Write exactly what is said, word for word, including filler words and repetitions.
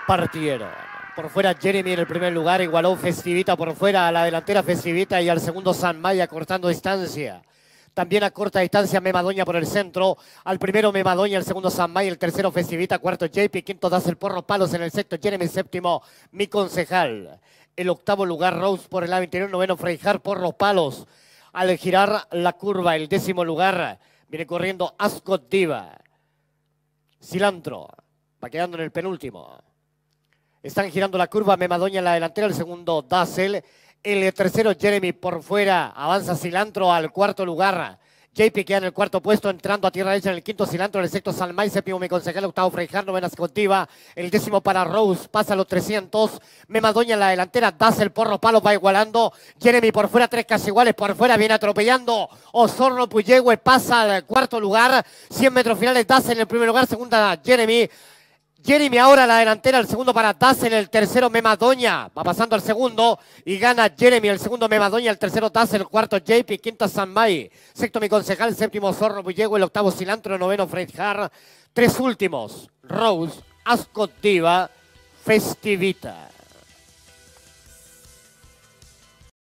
partieron. Por fuera Jeremy en el primer lugar, igualó Festivita por fuera a la delantera Festivita y al segundo San Maya cortando distancia. También a corta distancia Memadoña por el centro. Al primero Memadoña, el segundo San Maya, el tercero Festivita, cuarto J P, quinto Das el Porro Palos en el sexto Jeremy, séptimo Mi Concejal. El octavo lugar Rose por el lado interior, noveno Freijar Porro Palos. Al girar la curva, el décimo lugar viene corriendo Ascot Diva. Cilantro va quedando en el penúltimo. Están girando la curva, Memadoña en la delantera, el segundo Dazzle, el tercero Jeremy por fuera, avanza Cilantro al cuarto lugar. J P queda en el cuarto puesto, entrando a tierra derecha en el quinto Cilantro, en el sexto Salmay, séptimo Mi Concejal, octavo Freijar, novena Escotiva, el décimo para Rose, pasa a los trescientos, Memadoña en la delantera, Dazzle Porro Palos va igualando, Jeremy por fuera, tres casi iguales, por fuera viene atropellando, Osorno Puyehue pasa al cuarto lugar, cien metros finales, Dazzle en el primer lugar, segunda Jeremy, Jeremy ahora a la delantera, el segundo para Dazzle, el tercero Memadoña, va pasando al segundo y gana Jeremy, el segundo Memadoña, el tercero Dazzle, el cuarto J P, quinto Sanmay, sexto Mi Concejal, séptimo Zorro Puyehue, el octavo Cilantro, el noveno Freijar, tres últimos, Rose, Ascot Diva, Festivita.